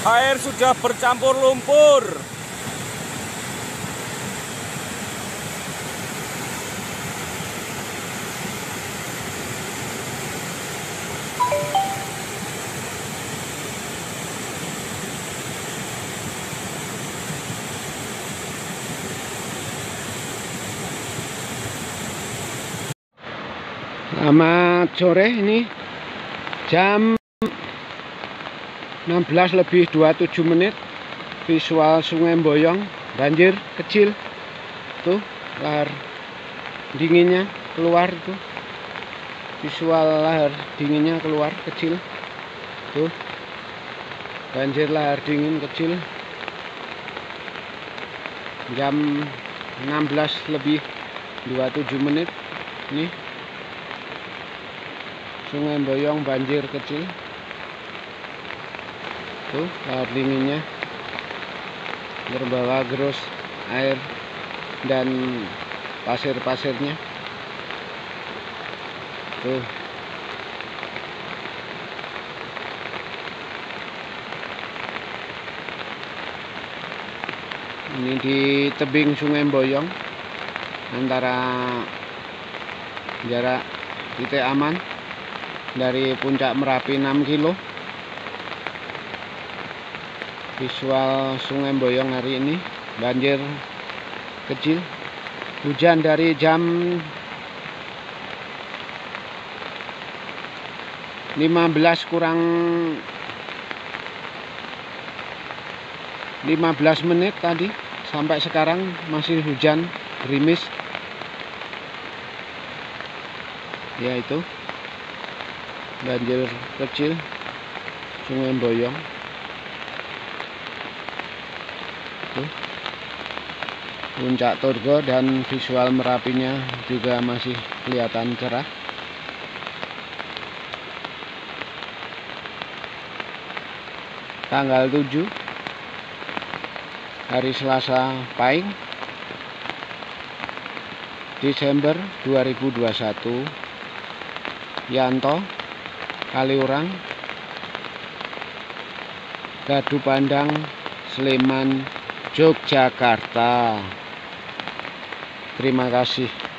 Air sudah bercampur lumpur. Selamat sore, ini jam 16:27. Visual Sungai Mboyong, banjir kecil. Tuh, lahar dinginnya keluar tuh. Visual lahar dinginnya keluar kecil. Tuh. Banjir lahar dingin kecil. Jam 16:27. Nih. Sungai Mboyong banjir kecil. Tuh, lahar dinginnya berbawa gerus air dan pasir-pasirnya. Tuh. Ini di tebing Sungai Mboyong, antara jarak titik aman dari puncak Merapi 6 kilo. Visual Sungai Mboyong hari ini banjir kecil. Hujan dari jam 15 kurang 15 menit tadi sampai sekarang masih hujan gerimis. Ya, itu banjir kecil Sungai Mboyong. Tuh. Puncak Turgo dan visual Merapinya juga masih kelihatan cerah. Tanggal 7 hari Selasa Pahing, Desember 2021. Yanto, Kaliurang, Gadu Pandang, Sleman, Yogyakarta. Terima kasih.